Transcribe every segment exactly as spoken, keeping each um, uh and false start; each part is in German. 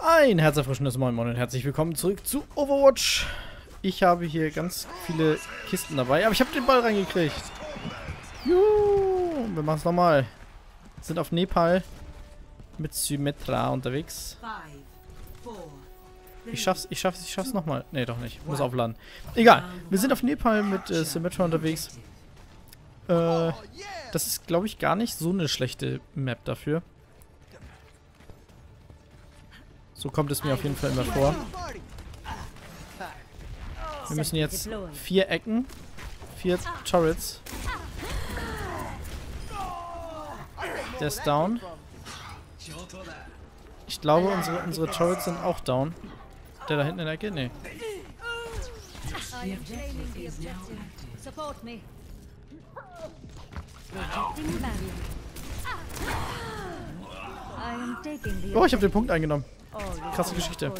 Ein herzerfrischendes Moin Moin und herzlich willkommen zurück zu Overwatch. Ich habe hier ganz viele Kisten dabei, aber ich habe den Ball reingekriegt. Juhu, wir machen es nochmal. Wir sind auf Nepal mit Symmetra unterwegs. Ich schaff's, ich schaff's, ich schaff's nochmal. Ne, doch nicht. Ich muss aufladen. Egal, wir sind auf Nepal mit äh, Symmetra unterwegs. Äh, das ist, glaube ich, gar nicht so eine schlechte Map dafür. So kommt es mir auf jeden Fall immer vor. Wir müssen jetzt vier Ecken, vier Turrets. Der ist down. Ich glaube, unsere, unsere Turrets sind auch down. Der da hinten in der Ecke? Nee. Oh, ich habe den Punkt eingenommen. Krasse Geschichte.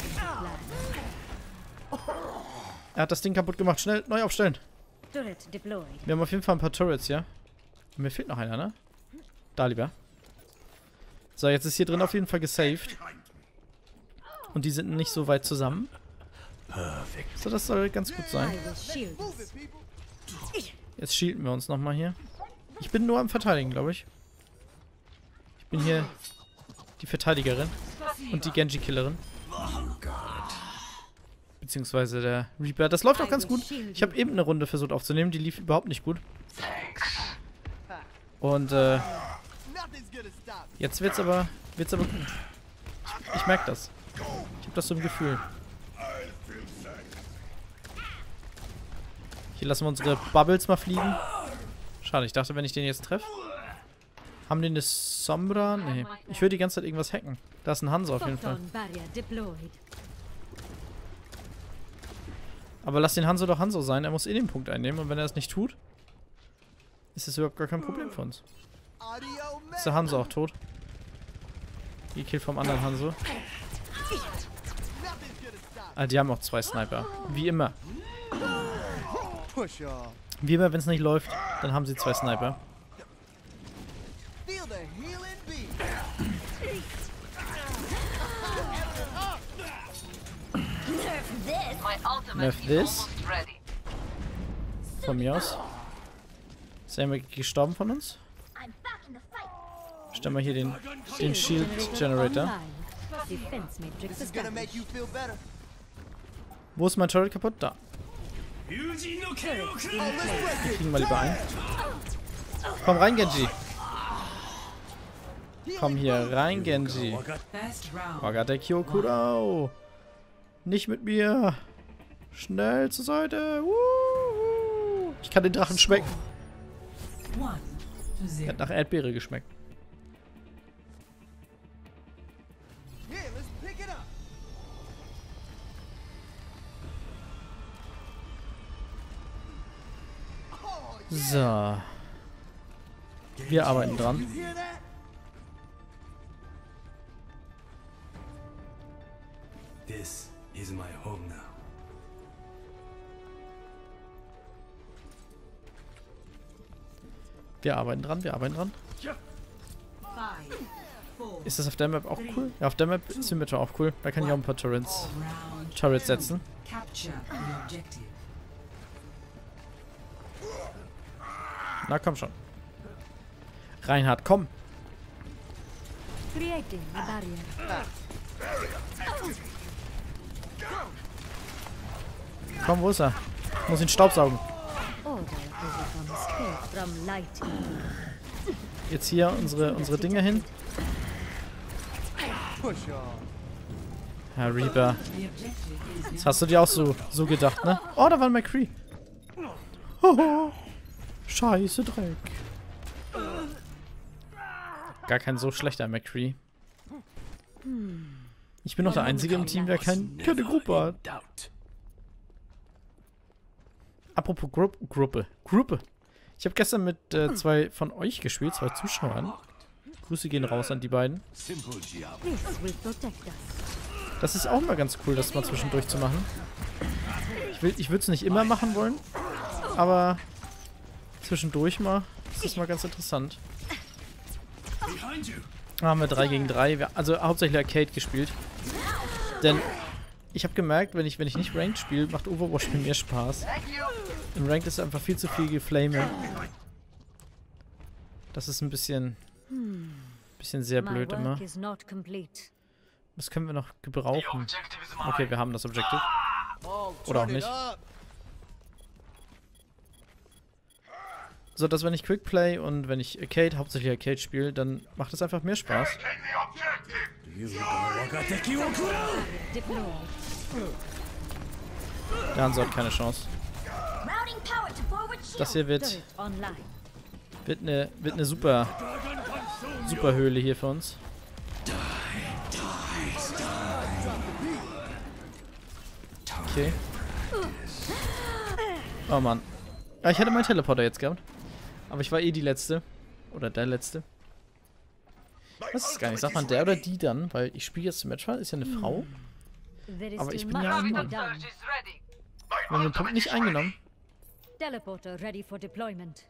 Er hat das Ding kaputt gemacht. Schnell, neu aufstellen. Wir haben auf jeden Fall ein paar Turrets, ja? Mir fehlt noch einer, ne? Da lieber. So, jetzt ist hier drin auf jeden Fall gesaved. Und die sind nicht so weit zusammen. So, das soll ganz gut sein. Jetzt shielden wir uns nochmal hier. Ich bin nur am Verteidigen, glaube ich. Ich bin hier die Verteidigerin. Und die Genji-Killerin. Beziehungsweise der Reaper. Das läuft auch ganz gut. Ich habe eben eine Runde versucht aufzunehmen. Die lief überhaupt nicht gut. Und äh, jetzt wird's aber, wird's aber gut. Ich, ich merke das. Ich habe das so im Gefühl. Hier lassen wir unsere Bubbles mal fliegen. Schade, ich dachte, wenn ich den jetzt treffe. Haben die eine Sombra? Nee. Ich höre die ganze Zeit irgendwas hacken. Da ist ein Hanzo auf jeden Fall. Aber lass den Hanzo doch Hanzo sein. Er muss eh den Punkt einnehmen. Und wenn er das nicht tut, ist es überhaupt gar kein Problem für uns. Ist der Hanzo auch tot? Die Kill vom anderen Hanzo. Ah, die haben auch zwei Sniper. Wie immer. Wie immer, wenn es nicht läuft, dann haben sie zwei Sniper. Nerf this. Von mir aus. Ist er gestorben von uns? Stellen wir hier den, den Shield Generator. Wo ist mein Turret kaputt? Da. Wir kriegen mal lieber ein. Komm rein, Genji. Komm hier rein, Genji. Wagatekyo Kurao. Nicht mit mir. Schnell zur Seite. Woo. Ich kann den Drachen schmecken. Er hat nach Erdbeere geschmeckt. So. Wir arbeiten dran. This is my home now. Wir arbeiten dran, wir arbeiten dran. Ist das auf der Map auch cool? Ja, auf der Map ist Symmetra auch cool. Da kann ich auch ein paar Turrets, Turrets setzen. Na komm schon. Reinhard, komm! Komm, wo ist er? Ich muss ihn staubsaugen. Jetzt hier unsere, unsere Dinge hin. Herr Reaper. Das hast du dir auch so, so gedacht, ne? Oh, da war ein McCree. Hoho. Scheiße Dreck. Gar kein so schlechter McCree. Ich bin noch der Einzige im Team, der kein, keine Gruppe hat. Apropos Gru Gruppe. Gruppe. Ich habe gestern mit äh, zwei von euch gespielt, zwei Zuschauern. Grüße gehen raus an die beiden. Das ist auch mal ganz cool, das mal zwischendurch zu machen. Ich, will, ich würde es nicht immer machen wollen, aber zwischendurch mal ist das mal ganz interessant. Da haben wir drei gegen drei. Wir, also hauptsächlich Arcade gespielt. Denn ich habe gemerkt, wenn ich, wenn ich nicht Ranked spiele, macht Overwatch mir mehr Spaß. Im Ranked ist einfach viel zu viel Geflame. Das ist ein bisschen, bisschen sehr blöd immer. Was können wir noch gebrauchen? Okay, wir haben das Objective. Oder auch nicht. So, dass wenn ich Quickplay und wenn ich Arcade, hauptsächlich Arcade spiele, dann macht es einfach mehr Spaß. Der Hanzo hat keine Chance. Das hier wird wird eine wird eine super super Höhle hier für uns. Okay. Oh Mann. Ja, ich hätte meinen Teleporter jetzt gehabt. Aber ich war eh die Letzte. Oder der Letzte. Das ist gar nicht. Sagt man der oder die dann? Weil ich spiele jetzt Symmetra, ist ja eine Frau. Aber ich bin ja ein Mann. Wir haben den Punkt nicht eingenommen. Teleporter ready for deployment.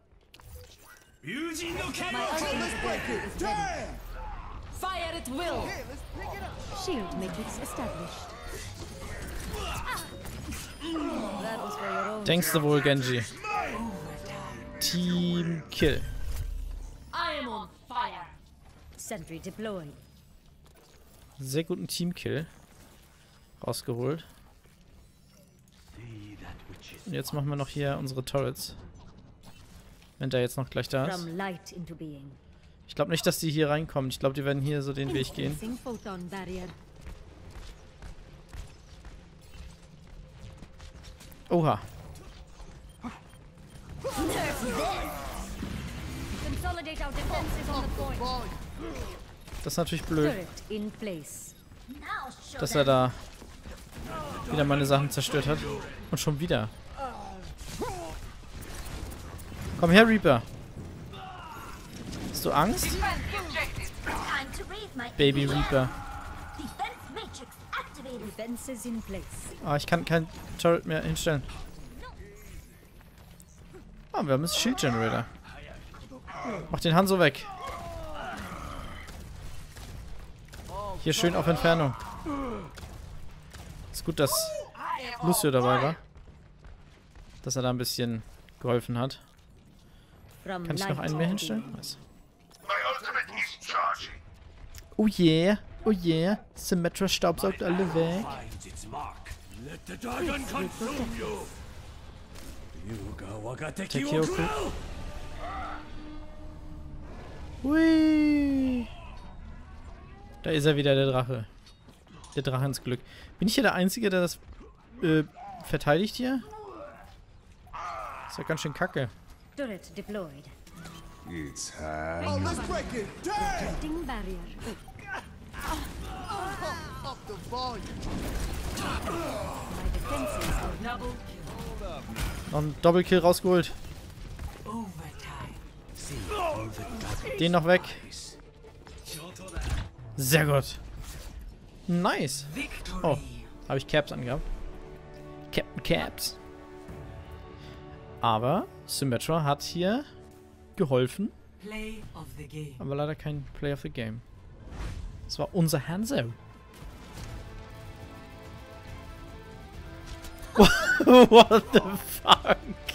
Fire at will. Shield matrix established. Denkst du wohl, Genji? Team Kill. I am on fire. Sentry deployed. Sehr guten Team Kill rausgeholt. Und jetzt machen wir noch hier unsere Turrets. Wenn der jetzt noch gleich da ist. Ich glaube nicht, dass die hier reinkommen. Ich glaube, die werden hier so den Weg gehen. Oha. Das ist natürlich blöd, dass er da wieder meine Sachen zerstört hat. Und schon wieder. Komm her, Reaper. Hast du Angst? Baby Reaper. Ah, ich kann kein Turret mehr hinstellen. Ah, wir haben jetzt Shield Generator. Mach den Hanzo weg. Hier schön auf Entfernung. Ist gut, dass Lucio dabei war. Dass er da ein bisschen geholfen hat. Kann ich noch einen mehr hinstellen? Nice. Oh yeah. Oh yeah. Symmetra staubsaugt alle weg. Tekio, cool. Hui. Da ist er wieder, der Drache. Der Drache ins Glück. Bin ich hier der Einzige, der das äh, verteidigt hier? Ist ja ganz schön kacke. Turret deployed. It's high. Oh, let's break it! Protecting barrier. Up the volume. My defenses are double kill. Noch ein Doppelkill rausgeholt. Den noch weg. Sehr gut. Nice. Oh, habe ich Caps angehabt. Captain Caps. Aber Symmetra hat hier geholfen. Aber leider kein Play of the Game. Das war unser Hanzo. What the fuck?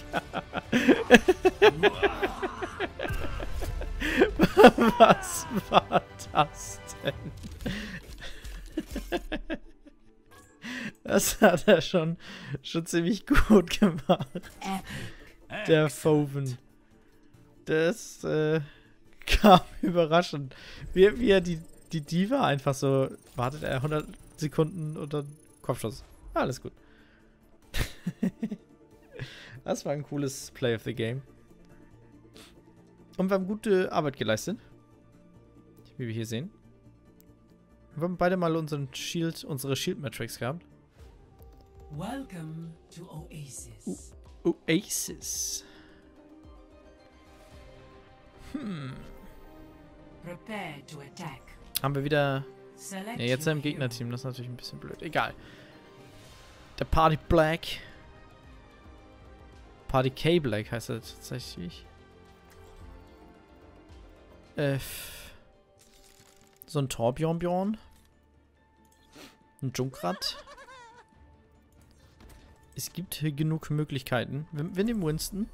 Was war das denn? Das hat er schon, schon ziemlich gut gemacht. Der Foven. Das äh, kam überraschend. Wie, wie er die, die Diva einfach so... Wartet er hundert Sekunden und dann Kopfschuss. Alles gut. Das war ein cooles Play of the Game. Und wir haben gute Arbeit geleistet. Wie wir hier sehen. Wir haben beide mal unseren Shield, unsere Shield-Metrics gehabt. Welcome to Oasis. O Oasis. Hm. Prepare to attack. Haben wir wieder... Select Ja, jetzt your im hero. Gegnerteam. Das ist natürlich ein bisschen blöd. Egal. Der Party Black. Party K Black heißt er tatsächlich. Äh, so ein Torbjorn Bjorn. Ein Junkrat. Es gibt hier genug Möglichkeiten. Wir, wir nehmen Winston.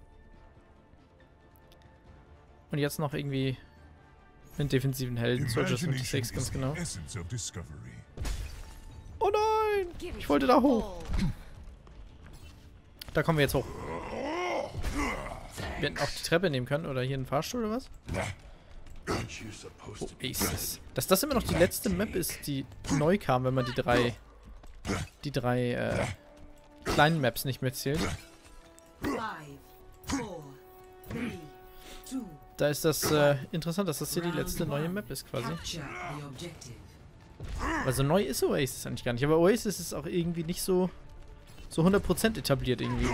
Und jetzt noch irgendwie einen defensiven Helden. Soldier fünfundsechzig, ganz genau. Oh nein! Ich wollte da hoch. Da kommen wir jetzt hoch. Wir hätten auch die Treppe nehmen können. Oder hier einen Fahrstuhl oder was? Oasis. Dass das immer noch die letzte Map ist, die neu kam, wenn man die drei die drei äh, kleinen Maps nicht mehr zählt. Da ist das äh, interessant, dass das hier die letzte neue Map ist quasi. Also neu ist Oasis eigentlich gar nicht. Aber Oasis ist auch irgendwie nicht so so hundert Prozent etabliert irgendwie.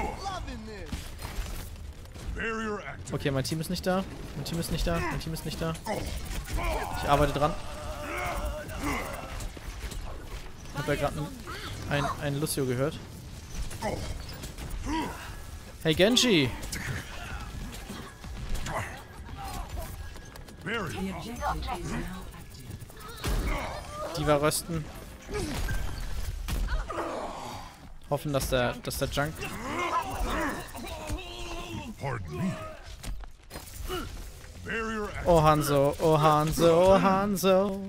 Okay, mein Team ist nicht da. Mein Team ist nicht da. Mein Team ist nicht da. Ich arbeite dran. Ich habe ja gerade ein, ein Lucio gehört. Hey Genji! Die war rösten. Hoffen, dass der, dass der Junk... Oh Hanzo, oh Hanzo, oh Hanzo.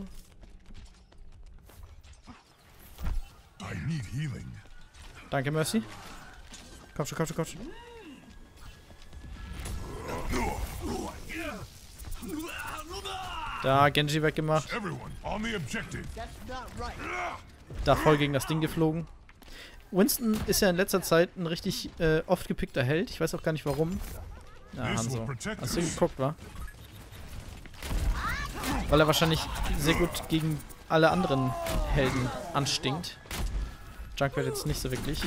Danke, Mercy. Komm schon, komm schon, komm schon. Da, Genji weggemacht. Da voll gegen das Ding geflogen. Winston ist ja in letzter Zeit ein richtig äh, oft gepickter Held. Ich weiß auch gar nicht warum. Ja, Hanzo. Hast du geguckt, wa? Weil er wahrscheinlich sehr gut gegen alle anderen Helden anstinkt. Junkrat jetzt nicht so wirklich.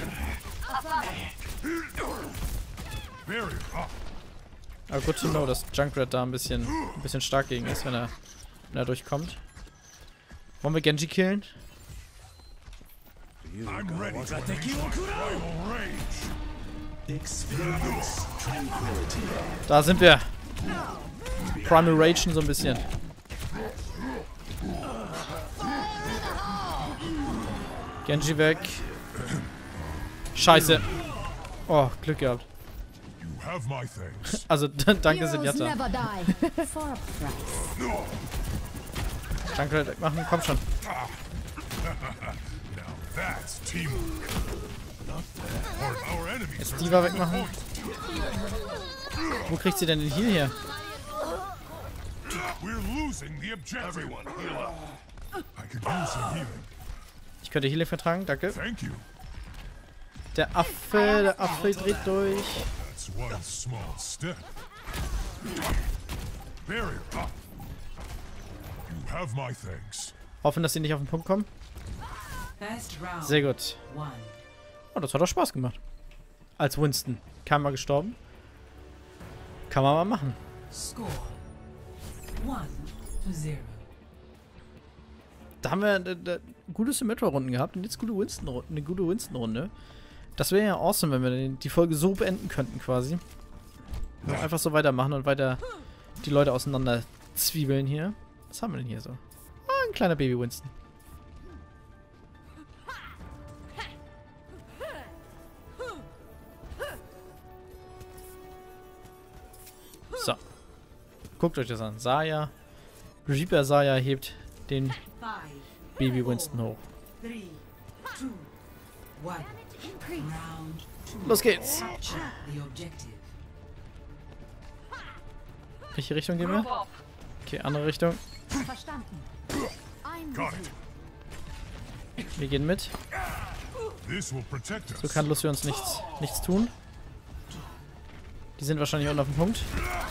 Aber good to know, dass Junkrat da ein bisschen, ein bisschen stark gegen ist, wenn er, wenn er durchkommt. Wollen wir Genji killen? Da sind wir. Primal Ragen so ein bisschen. Genji weg. Scheiße. Oh, Glück gehabt. Also, danke Zenyatta. Danke wegmachen, komm schon. Jetzt Diva wegmachen. Wo kriegt sie denn den Heal her? Ich könnte Healing vertragen, danke. Der Affe, der Affe dreht durch. Hoffen, dass sie nicht auf den Punkt kommen. Sehr gut. Oh, das hat doch Spaß gemacht. Als Winston. Keiner mal gestorben. Kann man mal machen. Da haben wir äh, äh, gute Symmetra-Runden gehabt und jetzt gute Winston, eine gute Winston-Runde. Das wäre ja awesome, wenn wir die Folge so beenden könnten quasi. Ja, einfach so weitermachen und weiter die Leute auseinander zwiebeln hier. Was haben wir denn hier so? Ah, ein kleiner Baby Winston. So. Guckt euch das an. Saya. Reaper Saya hebt den Baby Winston hoch. Los geht's. Welche Richtung gehen wir? Okay, andere Richtung. Wir gehen mit. So kann Lucio uns nichts, nichts tun. Die sind wahrscheinlich unten auf dem Punkt.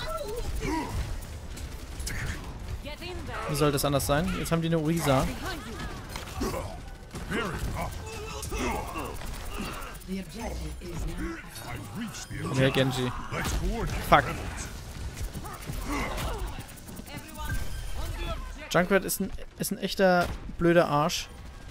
Wie soll das anders sein? Jetzt haben die eine Orisa. Komm her, Genji. Fuck. Junkrat ist ein, ist ein echter blöder Arsch.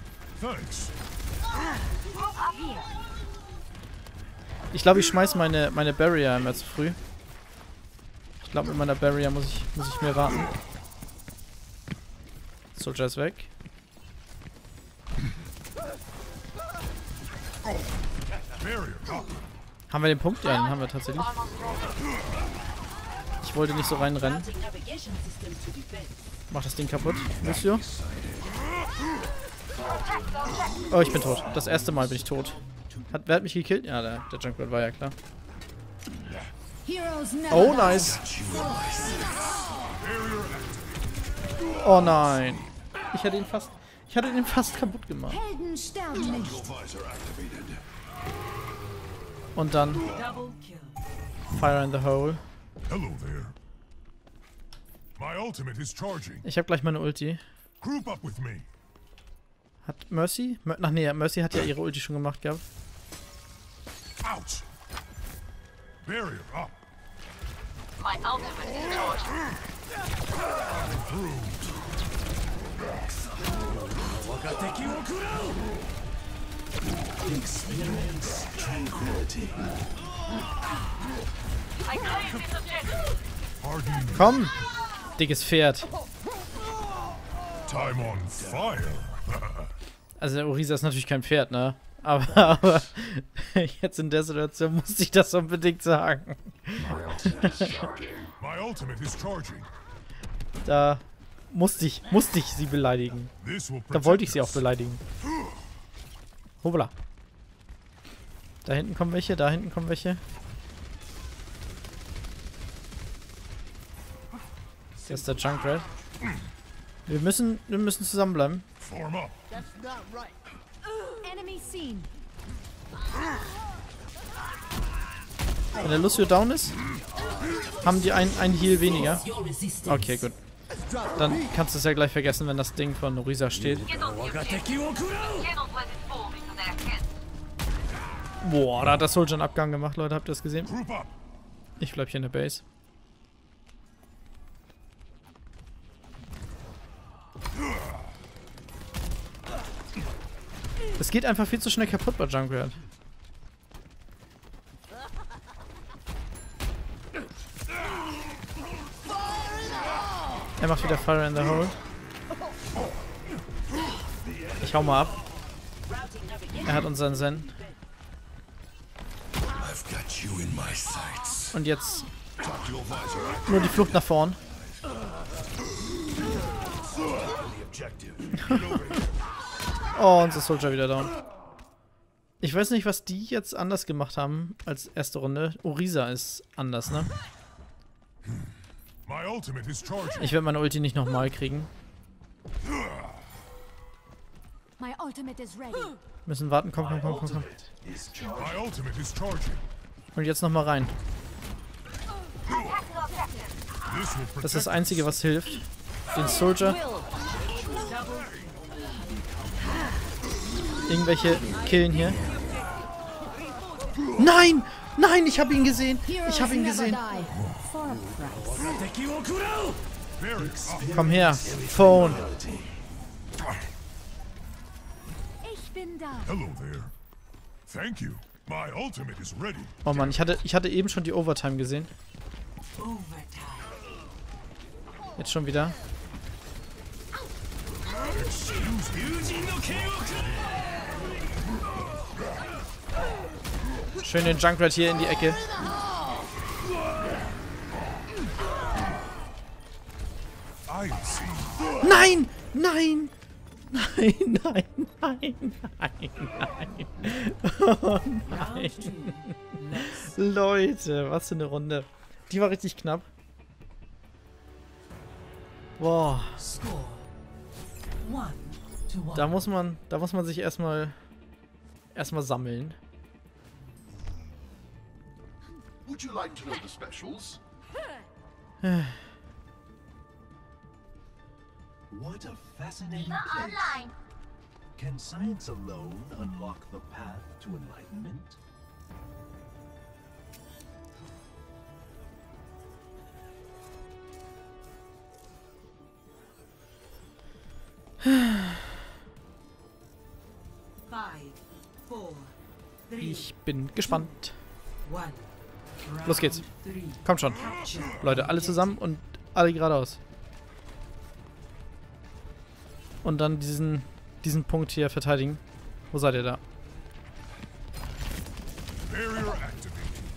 Ich glaube, ich schmeiß meine, meine Barrier immer zu früh. Ich glaube, mit meiner Barrier muss ich, muss ich mehr warten. Soldier ist weg. Haben wir den Punkt? Ja, den haben wir tatsächlich. Ich wollte nicht so reinrennen. Mach das Ding kaputt, Lucio. Oh, ich bin tot. Das erste Mal bin ich tot. Hat, wer hat mich gekillt? Ja, der, der Junkrat war ja klar. Oh, nice. Oh nein. Ich hatte ihn fast... Ich hatte ihn fast kaputt gemacht. Und dann... Fire in the hole. Hello there. My ultimate is charging. Ich habe gleich meine Ulti. Group up with me. Hat Mercy? Mer Ach nee, Mercy hat ja ihre Ulti schon gemacht gehabt. Ouch. Barrier up. My ultimate is charging. Experience tranquility. I claim this objective. Pardon. Komm! Dickes Pferd. Time on fire. Also der Orisa ist natürlich kein Pferd, ne? Aber, aber jetzt in der Situation musste ich das unbedingt sagen. My ultimate is charging. Da musste ich, musste ich sie beleidigen. This will Da wollte ich protect sie auch us. beleidigen. Hoppla. Da hinten kommen welche, da hinten kommen welche. Das ist der Junkrat. Wir müssen, wir müssen zusammenbleiben. Form up. That's not right. Enemy seen. Wenn der Lucio down ist, haben die einen, einen Heal weniger. Okay, gut. Dann kannst du es ja gleich vergessen, wenn das Ding von Orisa steht. Boah, da hat der Soldier einen Abgang gemacht, Leute. Habt ihr das gesehen? Group up. Ich bleib hier in der Base. Es geht einfach viel zu schnell kaputt bei Junkrat. Er macht wieder Fire in the Hole. Ich hau mal ab. Er hat unseren Zen. I've got you in my sights. Und jetzt nur die Flucht nach vorn. Oh, unser Soldier wieder down. Ich weiß nicht, was die jetzt anders gemacht haben als erste Runde. Orisa ist anders, ne? My ultimate is charging. Ich werde meine Ulti nicht nochmal kriegen. My ultimate is ready. Müssen warten. Komm, komm, komm, komm, komm. My ultimate is charging. Und jetzt nochmal rein. This will Das protect ist das Einzige, was hilft. Den Soldier. Irgendwelche killen hier. Nein! Nein, ich habe ihn gesehen. Ich habe ihn gesehen. Komm her. Phone. Ich bin da. Hello there. Thank you. My ultimate is ready. Oh Mann, ich hatte, ich hatte eben schon die Overtime gesehen. Jetzt schon wieder. Schön den Junkrat hier in die Ecke. I see. Nein! Nein! Nein, nein, nein, nein, nein. Oh nein. Leute, was für eine Runde. Die war richtig knapp. Boah. Da muss man, da muss man sich erstmal erstmal sammeln. Would you like to know the specials? What a fascinating place. Online. Can science alone unlock the path to enlightenment? Ich bin gespannt. Los geht's. Kommt schon. Leute, alle zusammen und alle geradeaus. Und dann diesen, diesen Punkt hier verteidigen. Wo seid ihr da? Barrier activated.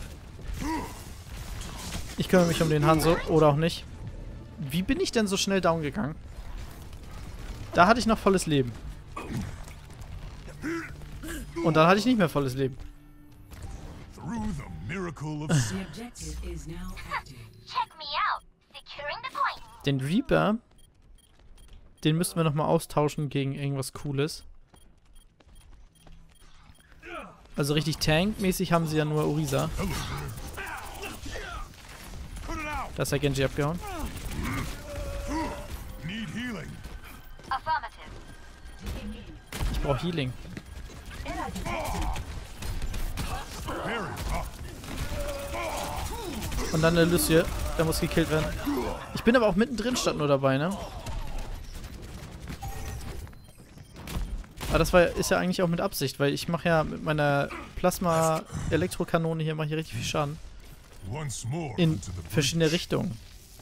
Ich kümmere mich um den Hanzo. Oder auch nicht. Wie bin ich denn so schnell down gegangen? Da hatte ich noch volles Leben. Und dann hatte ich nicht mehr volles Leben. Through the miracle of The objective is now active. Check me out. Securing the point. Den Reaper, den müssten wir nochmal austauschen gegen irgendwas Cooles. Also richtig tankmäßig haben sie ja nur Orisa. Da ist der Genji abgehauen. need healing. Affirmative. Ich brauche Healing. Barrier up. Und dann der Lucio, der muss gekillt werden. Ich bin aber auch mittendrin statt nur dabei, ne? Aber das war, ist ja eigentlich auch mit Absicht, weil ich mache ja mit meiner Plasma-Elektrokanone hier mache ich richtig viel Schaden. Once more In into the verschiedene breach. Richtungen.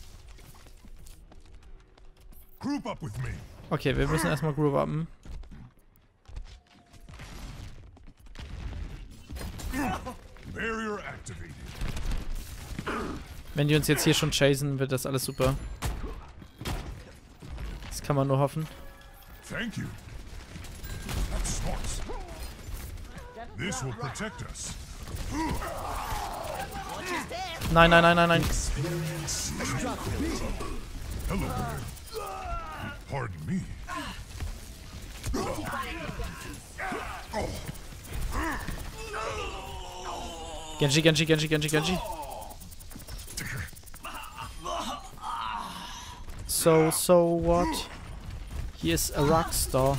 Group up with me. Okay, wir müssen erstmal Groove upen. Barrier activated. Wenn die uns jetzt hier schon chasen, wird das alles super. Das kann man nur hoffen. Thank you. That's smart. This will protect us. Nein, nein, nein, nein, nein. Hello there. Pardon me. Genji, Genji, Genji, Genji, Genji. So, so what? He is a rockstar.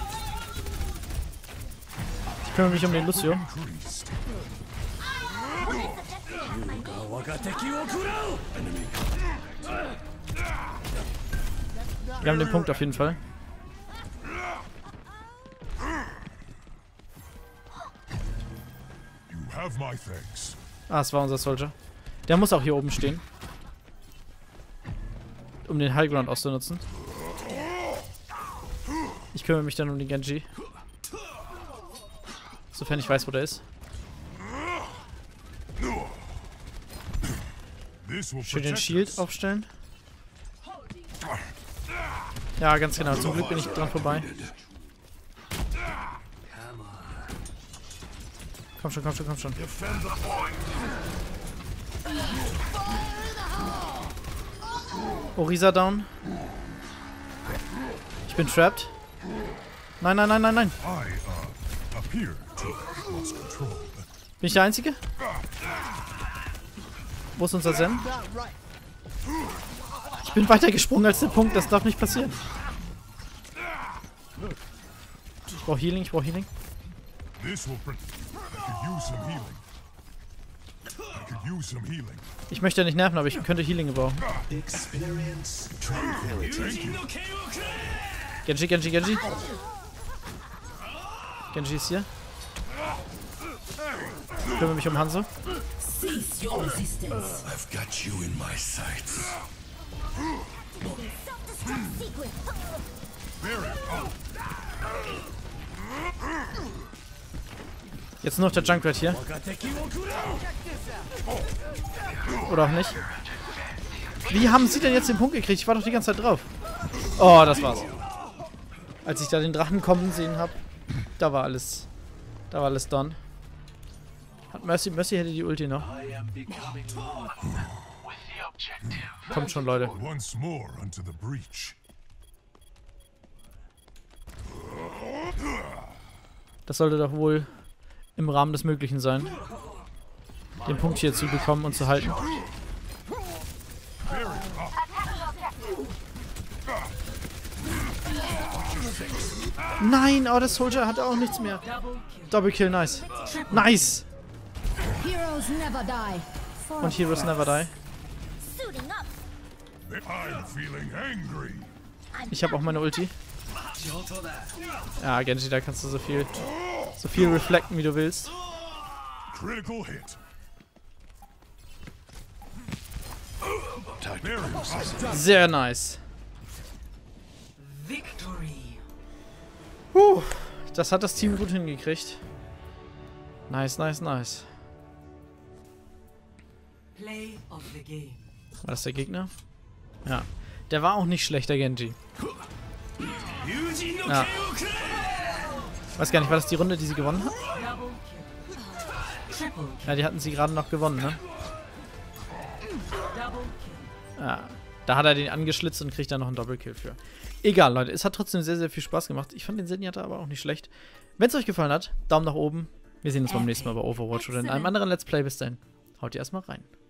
Ich kümmere mich um den Lucio. Increased. Wir haben den Punkt auf jeden Fall. You have my thanks. Ah, es war unser Soldier. Der muss auch hier oben stehen. Um den Highground auszunutzen. Ich kümmere mich dann um den Genji. Sofern ich weiß, wo der ist. This will Schön den protect Shield us. aufstellen. Ja, ganz genau. Zum Glück bin ich dran vorbei. Komm schon, komm schon, komm schon. Orisa down. Ich bin trapped. Nein, nein, nein, nein, nein. I uh, appear to have lost control. Bin ich der Einzige? Wo ist unser Zen? Ich bin weitergesprungen als der Punkt. Das darf nicht passieren. Ich brauche Healing, ich brauche Healing. This will protect. I could use some healing. I could use some healing. Ich möchte ja nicht nerven, aber ich könnte Healing gebrauchen. Experience tranquility. Genji, Genji, Genji. Genji ist hier. Ich kümmere mich um Hanzo. Cease your resistance. I've got you in my sights. Barrier up. Jetzt nur noch der Junkrat hier. Oder auch nicht. Wie haben sie denn jetzt den Punkt gekriegt? Ich war doch die ganze Zeit drauf. Oh, das war's. Als ich da den Drachen kommen sehen habe, da war alles. Da war alles done. Hat Mercy, Mercy hätte die Ulti noch. I am becoming one with the objective. Kommt schon, Leute. Once more unto the breach. Das sollte doch wohl im Rahmen des Möglichen sein, den Punkt hier zu bekommen und zu halten. Nein, oh, der Soldier hatte auch nichts mehr. Double Kill, nice. Nice! Heroes never die. Und Heroes never die. Suiting up. I'm feeling angry. Ich habe auch meine Ulti. Ja, Genji, da kannst du so viel, so viel reflecten, wie du willst. Critical hit. Barrier up. Sehr nice. Victory. Puh, das hat das Team gut hingekriegt. Nice, nice, nice. Play of the game. War das der Gegner? Ja. Der war auch nicht schlecht, der Genji. Ja. Weiß gar nicht, war das die Runde, die sie gewonnen hat? Ja, die hatten sie gerade noch gewonnen, ne? Ja. Da hat er den angeschlitzt und kriegt dann noch einen Doppelkill für. Egal, Leute. Es hat trotzdem sehr, sehr viel Spaß gemacht. Ich fand den Zenyatta aber auch nicht schlecht. Wenn es euch gefallen hat, Daumen nach oben. Wir sehen uns beim nächsten Mal bei Overwatch oder in einem anderen Let's Play. Bis dahin. Haut ihr erstmal rein.